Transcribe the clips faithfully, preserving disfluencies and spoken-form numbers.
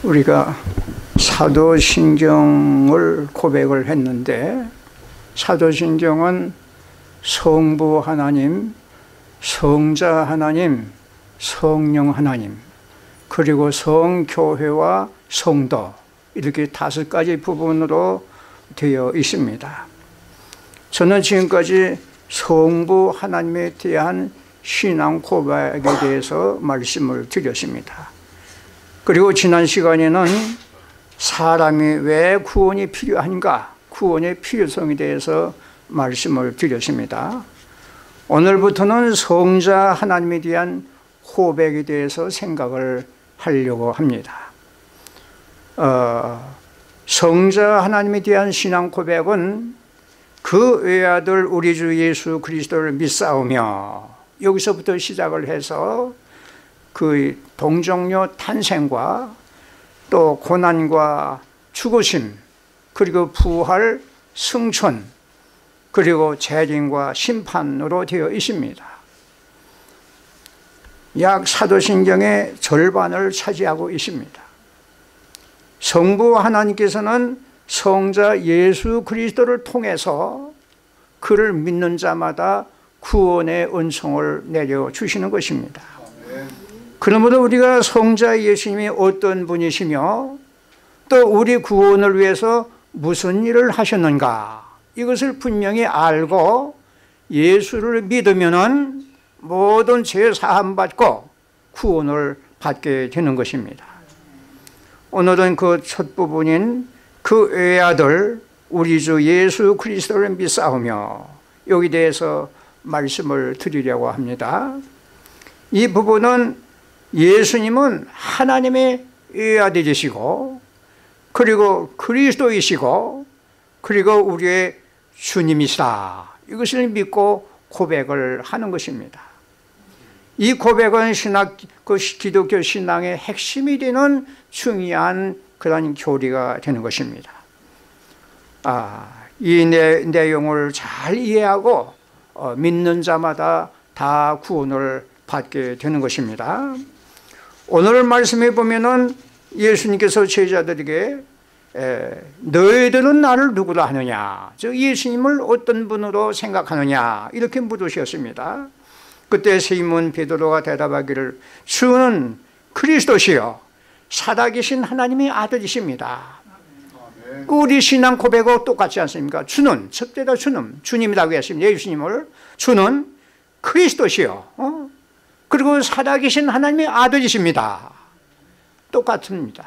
우리가 사도신경을 고백을 했는데, 사도신경은 성부 하나님, 성자 하나님, 성령 하나님, 그리고 성교회와 성도, 이렇게 다섯 가지 부분으로 되어 있습니다. 저는 지금까지 성부 하나님에 대한 신앙 고백에 대해서 말씀을 드렸습니다. 그리고 지난 시간에는 사람이 왜 구원이 필요한가, 구원의 필요성에 대해서 말씀을 드렸습니다. 오늘부터는 성자 하나님에 대한 고백에 대해서 생각을 하려고 합니다. 어, 성자 하나님에 대한 신앙 고백은 그 외아들 우리 주 예수 그리스도를 믿사오며, 여기서부터 시작을 해서 그 동정녀 탄생과 또 고난과 죽으심, 그리고 부활, 승천, 그리고 재림과 심판으로 되어 있습니다. 약 사도신경의 절반을 차지하고 있습니다. 성부 하나님께서는 성자 예수 그리스도를 통해서 그를 믿는 자마다 구원의 은총을 내려주시는 것입니다. 그러므로 우리가 성자 예수님이 어떤 분이시며 또 우리 구원을 위해서 무슨 일을 하셨는가, 이것을 분명히 알고 예수를 믿으면 모든 죄 사함 받고 구원을 받게 되는 것입니다. 오늘은 그 첫 부분인 그 외아들 우리 주 예수 그리스도를 믿사오며, 여기 대해서 말씀을 드리려고 합니다. 이 부분은 예수님은 하나님의 외아들이시고, 그리고 그리스도이시고, 그리고 우리의 주님이시다, 이것을 믿고 고백을 하는 것입니다. 이 고백은 신학, 그 기독교 신앙의 핵심이 되는 중요한 그런 교리가 되는 것입니다. 아, 이 내, 내용을 잘 이해하고 어, 믿는 자마다 다 구원을 받게 되는 것입니다. 오늘 말씀해 보면은 예수님께서 제자들에게 에, 너희들은 나를 누구라 하느냐, 즉 예수님을 어떤 분으로 생각하느냐, 이렇게 물으셨습니다. 그때 시몬 베드로가 대답하기를 주는 그리스도시요 살아계신 하나님의 아들이십니다. 우리 신앙 고백하고 똑같지 않습니까? 주는, 첫째다 주는, 주님이라고 했습니다. 예수님을 주는 그리스도시요, 어? 그리고 살아계신 하나님의 아들이십니다. 똑같습니다.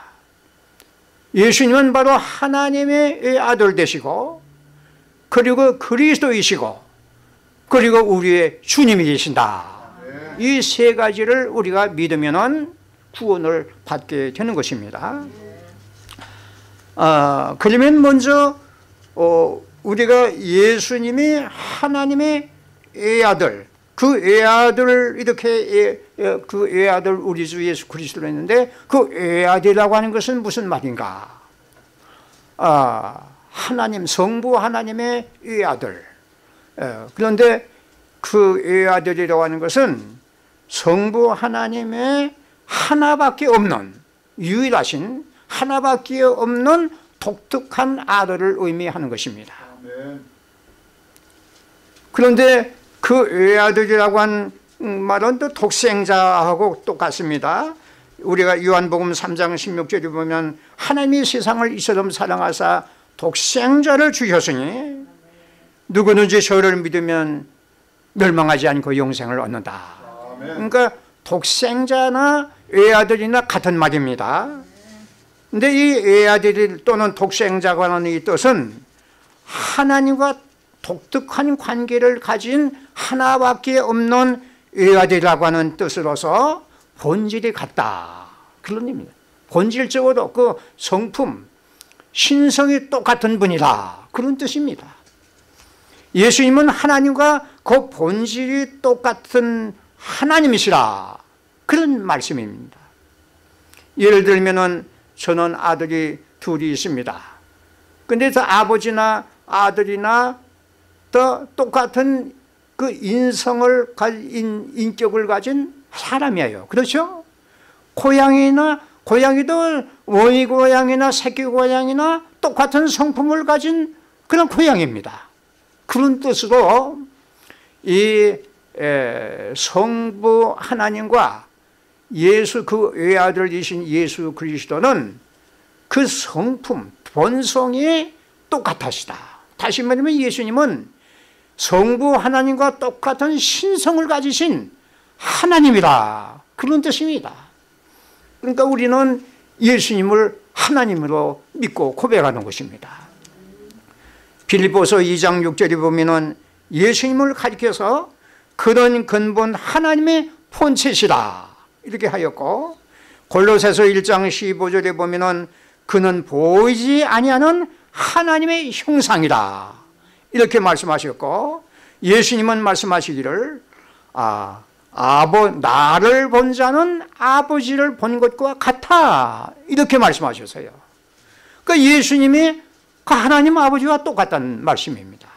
예수님은 바로 하나님의 아들 되시고, 그리고 그리스도이시고, 그리고 우리의 주님이 되신다. 이 세 가지를 우리가 믿으면 구원을 받게 되는 것입니다. 아, 그러면 먼저 어, 우리가 예수님이 하나님의 애아들, 그 애아들을 이렇게 애, 그 애아들 우리 주 예수 그리스도로 했는데, 그 애아들이라고 하는 것은 무슨 말인가? 아, 하나님, 성부 하나님의 애아들. 그런데 그 애아들이라고 하는 것은 성부 하나님의 하나밖에 없는, 유일하신 하나밖에 없는 독특한 아들을 의미하는 것입니다. 그런데 그 외아들이라고 한 말은 또 독생자하고 똑같습니다. 우리가 요한복음 삼 장 십육 절에 보면 하나님이 세상을 이처럼 사랑하사 독생자를 주셨으니 누구든지 저를 믿으면 멸망하지 않고 영생을 얻는다. 그러니까 독생자나 외아들이나 같은 말입니다. 근데 이 외아들 또는 독생자가 하는 이 뜻은 하나님과 독특한 관계를 가진 하나밖에 없는 외아들이라고 하는 뜻으로서 본질이 같다, 그런 의미입니다. 본질적으로 그 성품, 신성이 똑같은 분이다, 그런 뜻입니다. 예수님은 하나님과 그 본질이 똑같은 하나님이시라, 그런 말씀입니다. 예를 들면은 저는 아들이 둘이 있습니다. 근데 저 아버지나 아들이나 더 똑같은 그 인성을 가진, 인격을 가진 사람이에요. 그렇죠? 고양이나 고양이도 어미 고양이나 새끼 고양이나 똑같은 성품을 가진 그런 고양이입니다. 그런 뜻으로 이 성부 하나님과 예수 그 외아들이신 예수 그리스도는 그 성품, 본성이 똑같으시다. 다시 말하면 예수님은 성부 하나님과 똑같은 신성을 가지신 하나님이다. 그런 뜻입니다. 그러니까 우리는 예수님을 하나님으로 믿고 고백하는 것입니다. 빌립보서 이 장 육 절에 보면은 예수님을 가리켜서 그런 근본 하나님의 본체시다 이렇게 하였고, 골로새서 일 장 십오 절에 보면은 그는 보이지 아니하는 하나님의 형상이다 이렇게 말씀하셨고, 예수님은 말씀하시기를 아, 아버 나를 본 자는 아버지를 본 것과 같아 이렇게 말씀하셨어요. 그러니까 예수님이 그 하나님 아버지와 똑같다는 말씀입니다.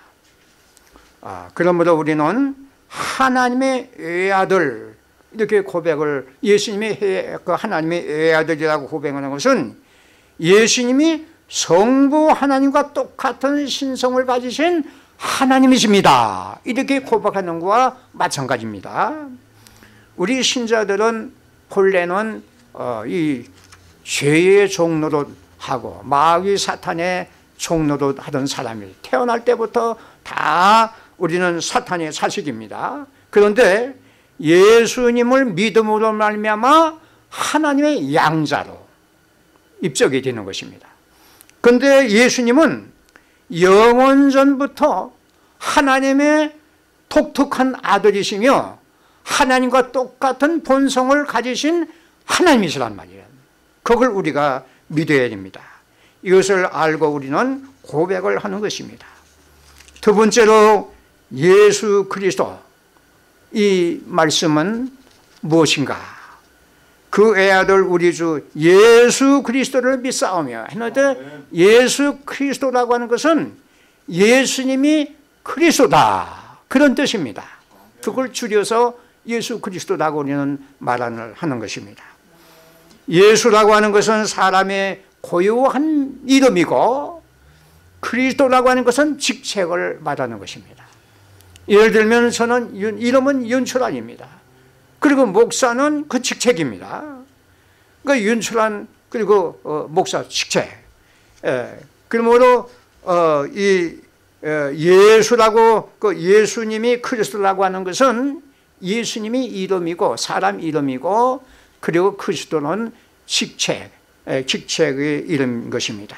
아, 그러므로 우리는 하나님의 외아들 이렇게 고백을, 예수님이 그 하나님의 외아들이라고 고백하는 것은 예수님이 성부 하나님과 똑같은 신성을 가지신 하나님이십니다 이렇게 고백하는 것과 마찬가지입니다. 우리 신자들은 본래는 어, 이 죄의 종노릇하고 마귀 사탄의 종노릇 하던 사람이 태어날 때부터 다 우리는 사탄의 자식입니다. 그런데 예수님을 믿음으로 말미암아 하나님의 양자로 입적이 되는 것입니다. 그런데 예수님은 영원전부터 하나님의 독특한 아들이시며 하나님과 똑같은 본성을 가지신 하나님이시란 말이에요. 그걸 우리가 믿어야 됩니다. 이것을 알고 우리는 고백을 하는 것입니다. 두 번째로 예수 그리스도, 이 말씀은 무엇인가? 그 외아들 우리 주 예수 그리스도를 믿사오며 했는데, 예수 그리스도라고 하는 것은 예수님이 그리스도다 그런 뜻입니다. 그걸 줄여서 예수 그리스도라고 우리는 말을 하는 것입니다. 예수라고 하는 것은 사람의 고유한 이름이고, 그리스도라고 하는 것은 직책을 말하는 것입니다. 예를 들면 저는 이름은 윤철환입니다. 그리고 목사는 그 직책입니다. 그러니까 윤철환 그리고 어, 목사 직책. 예, 그러므로 어, 이 예, 예수라고, 그 예수님이 그리스도라고 하는 것은 예수님이 이름이고 사람 이름이고, 그리고 그리스도는 직책, 예, 직책의 이름인 것입니다.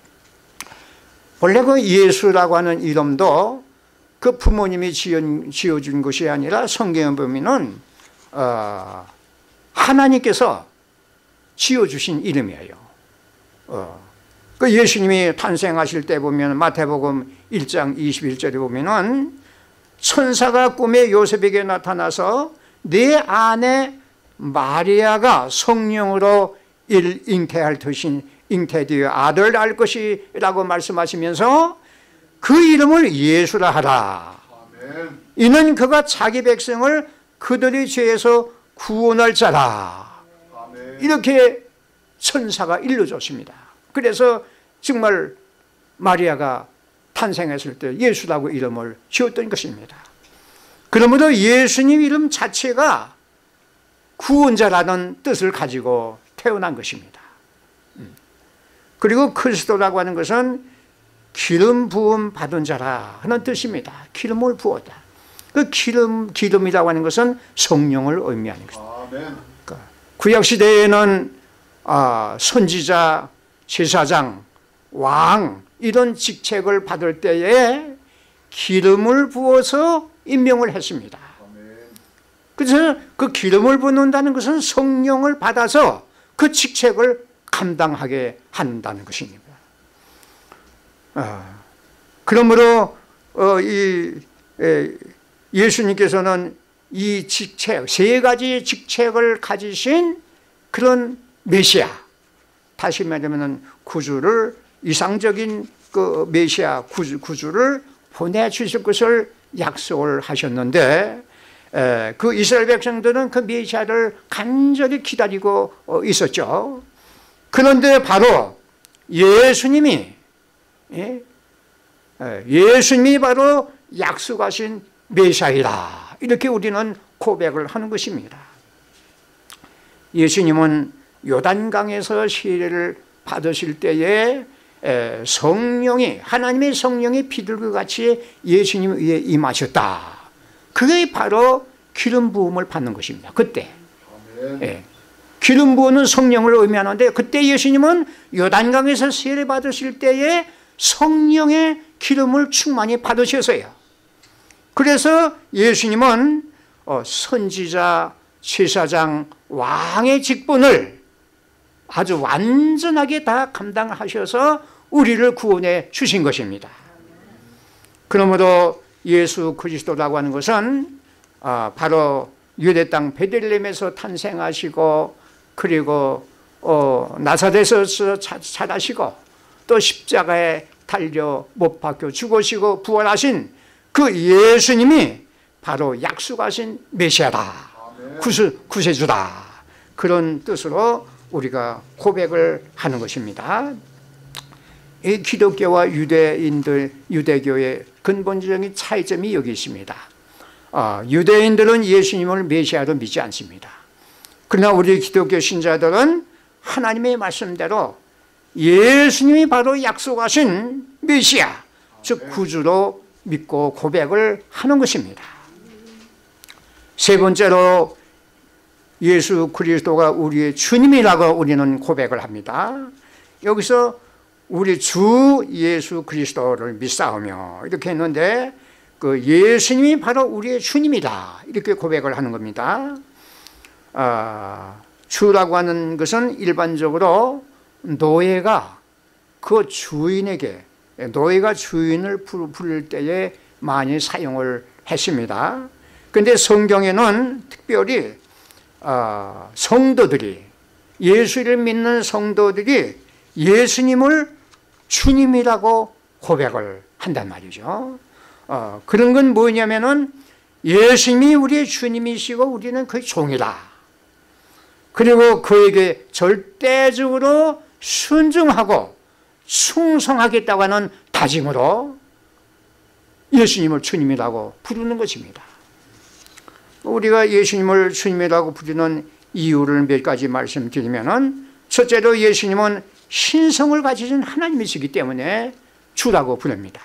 원래 그 예수라고 하는 이름도 그 부모님이 지은, 지어준 것이 아니라 성경에 보면은 어, 하나님께서 지어주신 이름이에요. 어. 그 예수님이 탄생하실 때 보면 마태복음 일 장 이십일 절에 보면은 천사가 꿈에 요셉에게 나타나서 네 아내 마리아가 성령으로 일 잉태할 터신 잉태되어 아들 낳을 것이라고 말씀하시면서 그 이름을 예수라 하라. 아멘. 이는 그가 자기 백성을 그들의 죄에서 구원할 자라. 아멘. 이렇게 천사가 일러줬습니다. 그래서 정말 마리아가 탄생했을 때 예수라고 이름을 지었던 것입니다. 그러므로 예수님 이름 자체가 구원자라는 뜻을 가지고 태어난 것입니다. 그리고 그리스도라고 하는 것은 기름 부음 받은 자라 하는 뜻입니다. 기름을 부었다. 그 기름, 기름이라고 하는 것은 성령을 의미하는 것입니다. 그러니까 구약시대에는 아, 선지자, 제사장, 왕 이런 직책을 받을 때에 기름을 부어서 임명을 했습니다. 그래서 그 기름을 붓는다는 것은 성령을 받아서 그 직책을 감당하게 한다는 것입니다. 아, 그러므로 어, 이, 에, 예수님께서는 이 직책, 세 가지 직책을 가지신 그런 메시아, 다시 말하면 구주를, 이상적인 그 메시아 구주, 구주를 보내주실 것을 약속을 하셨는데, 에, 그 이스라엘 백성들은 그 메시아를 간절히 기다리고 있었죠. 그런데 바로 예수님이 예? 예수님이 바로 약속하신 메시아이다, 이렇게 우리는 고백을 하는 것입니다. 예수님은 요단강에서 세례를 받으실 때에 성령이, 하나님의 성령이 비둘기 같이 예수님 위에 임하셨다. 그게 바로 기름 부음을 받는 것입니다. 그때 예. 기름 부음은 성령을 의미하는데, 그때 예수님은 요단강에서 세례 받으실 때에 성령의 기름을 충만히 받으셨어요. 그래서 예수님은 선지자, 제사장, 왕의 직분을 아주 완전하게 다 감당하셔서 우리를 구원해 주신 것입니다. 그러므로 예수 그리스도라고 하는 것은 바로 유대 땅 베들레헴에서 탄생하시고, 그리고 어, 나사렛에서 자라시고, 또 십자가에 달려 못 박혀 죽으시고 부활하신 그 예수님이 바로 약속하신 메시아다, 구세, 구세주다, 그런 뜻으로 우리가 고백을 하는 것입니다. 이 기독교와 유대인들, 유대교의 근본적인 차이점이 여기 있습니다. 어, 유대인들은 예수님을 메시아로 믿지 않습니다. 그러나 우리 기독교 신자들은 하나님의 말씀대로 예수님이 바로 약속하신 메시아, 즉 구주로 믿고 고백을 하는 것입니다. 세 번째로 예수 그리스도가 우리의 주님이라고 우리는 고백을 합니다. 여기서 우리 주 예수 그리스도를 믿사오며 이렇게 했는데, 그 예수님이 바로 우리의 주님이다, 이렇게 고백을 하는 겁니다. 아, 주라고 하는 것은 일반적으로 노예가 그 주인에게, 노예가 주인을 부를 때에 많이 사용을 했습니다. 그런데 성경에는 특별히 아, 성도들이, 예수를 믿는 성도들이 예수님을 주님이라고 고백을 한단 말이죠. 어, 그런 건 뭐냐면은 예수님이 우리의 주님이시고 우리는 그의 종이다. 그리고 그에게 절대적으로 순종하고 충성하겠다고 하는 다짐으로 예수님을 주님이라고 부르는 것입니다. 우리가 예수님을 주님이라고 부르는 이유를 몇 가지 말씀드리면은, 첫째로 예수님은 신성을 가지신 하나님이시기 때문에 주라고 부릅니다.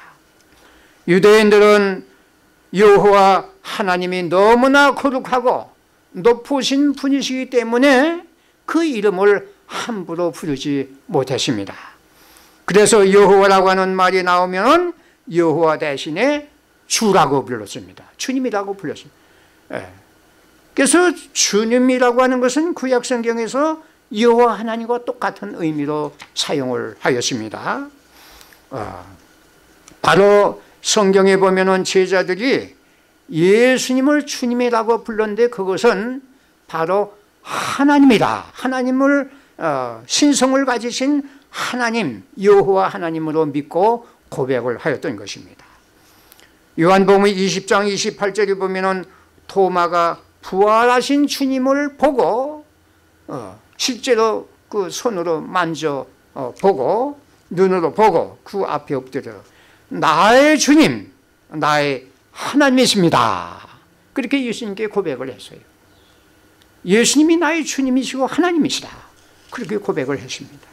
유대인들은 여호와 하나님이 너무나 거룩하고 높으신 분이시기 때문에 그 이름을 함부로 부르지 못했습니다. 그래서 여호와라고 하는 말이 나오면 여호와 대신에 주라고 불렀습니다. 주님이라고 불렀습니다. 예. 그래서 주님이라고 하는 것은 구약 성경에서 여호와 하나님과 똑같은 의미로 사용을 하였습니다. 어, 바로 성경에 보면은 제자들이 예수님을 주님이라고 불렀는데, 그것은 바로 하나님이다, 하나님을 어, 신성을 가지신 하나님, 여호와 하나님으로 믿고 고백을 하였던 것입니다. 요한복음 이십 장 이십팔 절에 보면은 토마가 부활하신 주님을 보고 어, 실제로 그 손으로 만져 어, 보고, 눈으로 보고 그 앞에 엎드려 나의 주님, 나의 하나님이십니다, 그렇게 예수님께 고백을 했어요. 예수님이 나의 주님이시고 하나님이시다, 그렇게 고백을 했습니다.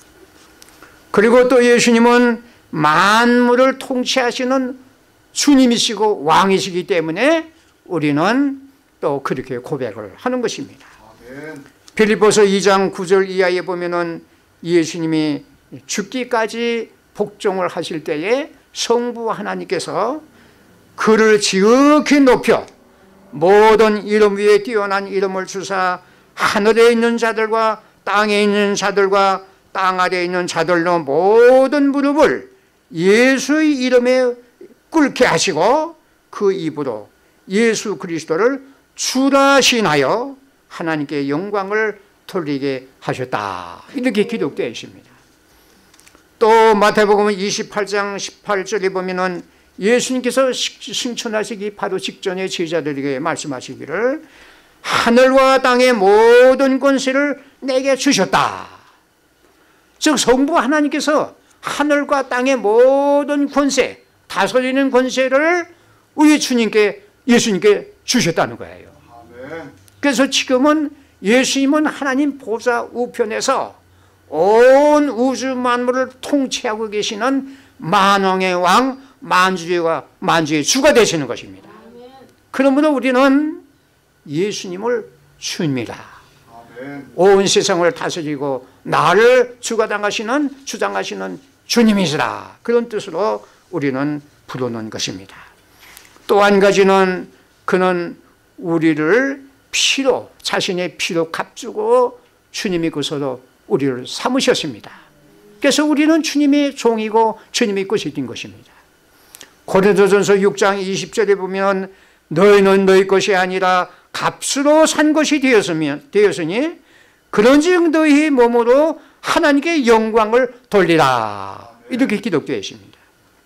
그리고 또 예수님은 만물을 통치하시는 주님이시고 왕이시기 때문에 우리는 또 그렇게 고백을 하는 것입니다. 아멘. 빌립보서 이 장 구 절 이하에 보면은 예수님이 죽기까지 복종을 하실 때에 성부 하나님께서 그를 지극히 높여 모든 이름 위에 뛰어난 이름을 주사 하늘에 있는 자들과 땅에 있는 자들과 땅 아래에 있는 자들로 모든 무릎을 예수의 이름에 꿇게 하시고 그 입으로 예수 그리스도를 주라 시인하여 하나님께 영광을 돌리게 하셨다, 이렇게 기록되어 있습니다. 또 마태복음 이십팔 장 십팔 절에 보면은 예수님께서 승천하시기 바로 직전에 제자들에게 말씀하시기를 하늘과 땅의 모든 권세를 내게 주셨다, 즉 성부 하나님께서 하늘과 땅의 모든 권세, 다스리는 권세를 우리 주님께, 예수님께 주셨다는 거예요. 그래서 지금은 예수님은 하나님 보좌 우편에서 온 우주 만물을 통치하고 계시는 만왕의 왕, 만주의 만주의 주가 되시는 것입니다. 그러므로 우리는 예수님을 주입니다. 온 세상을 다스리고 나를 주가 당하시는, 주장하시는 주님이시라, 그런 뜻으로 우리는 부르는 것입니다. 또 한 가지는 그는 우리를 피로, 자신의 피로 값주고 주님이 그서로 우리를 삼으셨습니다. 그래서 우리는 주님의 종이고 주님의 것이 된 것입니다. 고린도전서 육 장 이십 절에 보면 너희는 너희 것이 아니라 값으로 산 것이 되었으니 그런즉 너희 몸으로 하나님께 영광을 돌리라, 이렇게 기록되어 있습니다.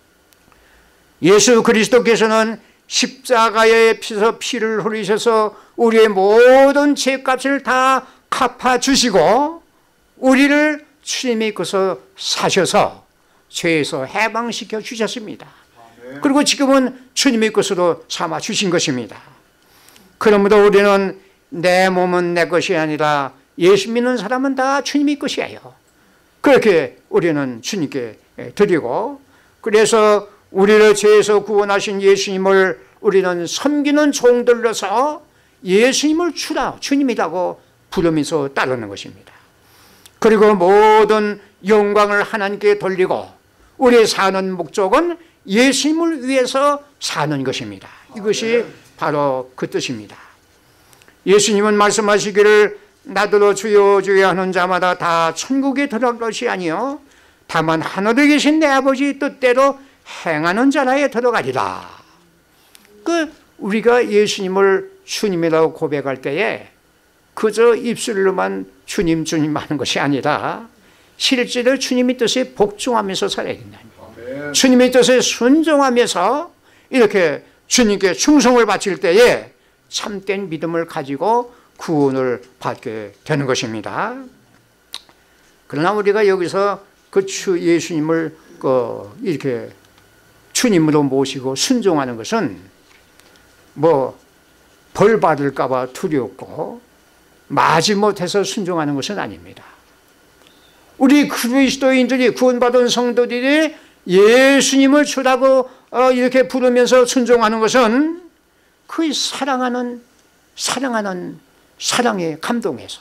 예수 그리스도께서는 십자가에 피서 피를 흘리셔서 우리의 모든 죄값을 다 갚아주시고 우리를 주님이 그서 사셔서 죄에서 해방시켜 주셨습니다. 그리고 지금은 주님의 것으로 삼아 주신 것입니다. 그러므로 우리는 내 몸은 내 것이 아니라 예수 믿는 사람은 다 주님의 것이에요. 그렇게 우리는 주님께 드리고, 그래서 우리를 죄에서 구원하신 예수님을 우리는 섬기는 종들로서 예수님을 주라, 주님이라고 부르면서 따르는 것입니다. 그리고 모든 영광을 하나님께 돌리고 우리의 사는 목적은 예수님을 위해서 사는 것입니다. 이것이 바로 그 뜻입니다. 예수님은 말씀하시기를 나더러 주여 주여 하는 자마다 다 천국에 들어갈 것이 아니요 다만 하늘에 계신 내 아버지 뜻대로 행하는 자라에 들어가리라. 그 우리가 예수님을 주님이라고 고백할 때에 그저 입술로만 주님 주님 하는 것이 아니라 실제로 주님의 뜻에 복종하면서 살아야 된다. 주님의 뜻에 순종하면서 이렇게 주님께 충성을 바칠 때에 참된 믿음을 가지고 구원을 받게 되는 것입니다. 그러나 우리가 여기서 그 주 예수님을 그 이렇게 주님으로 모시고 순종하는 것은 뭐 벌 받을까 봐 두렵고 마지못해서 순종하는 것은 아닙니다. 우리 그리스도인들이, 구원받은 성도들이 예수님을 주라고 이렇게 부르면서 순종하는 것은 그 사랑하는 사랑하는 사랑에 감동해서,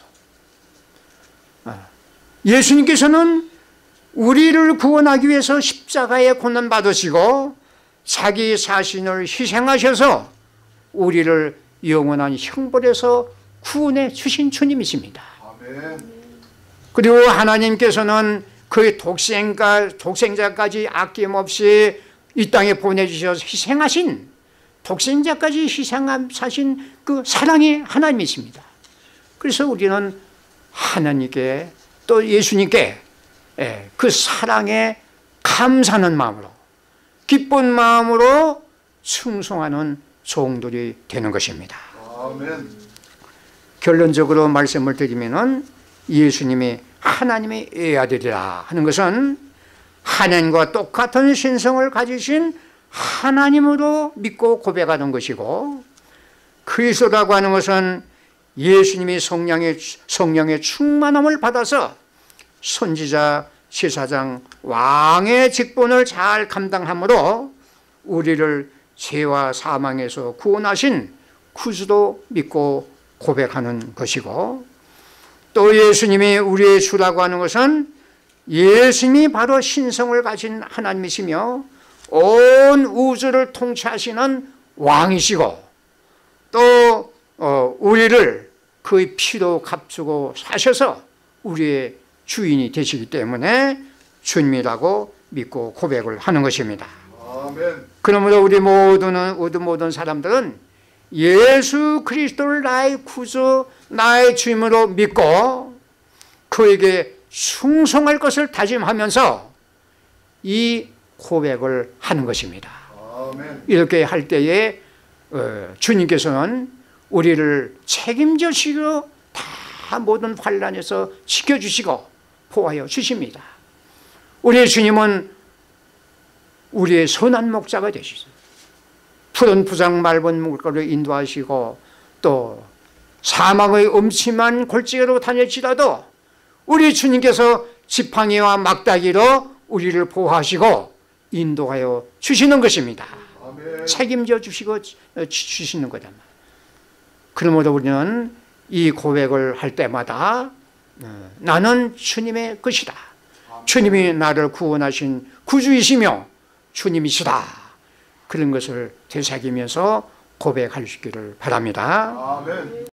예수님께서는 우리를 구원하기 위해서 십자가에 고난 받으시고 자기 자신을 희생하셔서 우리를 영원한 형벌에서 구원해 주신 주님이십니다. 아멘. 그리고 하나님께서는 그의 독생자, 독생자까지 아낌없이 이 땅에 보내주셔서 희생하신, 독생자까지 희생하신 그 사랑의 하나님이십니다. 그래서 우리는 하나님께 또 예수님께 그 사랑에 감사하는 마음으로, 기쁜 마음으로 충성하는 종들이 되는 것입니다. 아멘. 결론적으로 말씀을 드리면은 예수님이 하나님의 애아들이라 하는 것은 하나님과 똑같은 신성을 가지신 하나님으로 믿고 고백하는 것이고, 그리스도라고 하는 것은 예수님이 성령의, 성령의 충만함을 받아서 선지자, 제사장, 왕의 직분을 잘 감당함으로 우리를 죄와 사망에서 구원하신 구주도 믿고 고백하는 것이고, 또 예수님이 우리의 주라고 하는 것은 예수님이 바로 신성을 가진 하나님이시며 온 우주를 통치하시는 왕이시고, 또 우리를 그의 피로 값주고 사셔서 우리의 주인이 되시기 때문에 주님이라고 믿고 고백을 하는 것입니다. 아멘. 그러므로 우리 모든, 우리 모든 사람들은 예수 그리스도를 나의 구주, 나의 주임으로 믿고 그에게 충성할 것을 다짐하면서 이 고백을 하는 것입니다. 아멘. 이렇게 할 때에 주님께서는 우리를 책임져 주시고 다 모든 환난에서 지켜주시고 보호하여 주십니다. 우리의 주님은 우리의 선한 목자가 되시죠. 푸른 부장 맑은 물가로 인도하시고 또 사망의 음침한 골짜기로 다닐지라도 우리 주님께서 지팡이와 막다기로 우리를 보호하시고 인도하여 주시는 것입니다. 아멘. 책임져 주시고 주시는 거다. 그러므로 우리는 이 고백을 할 때마다 나는 주님의 것이다. 주님이 나를 구원하신 구주이시며 주님이시다. 그런 것을 되새기면서 고백하시기를 바랍니다. 아멘.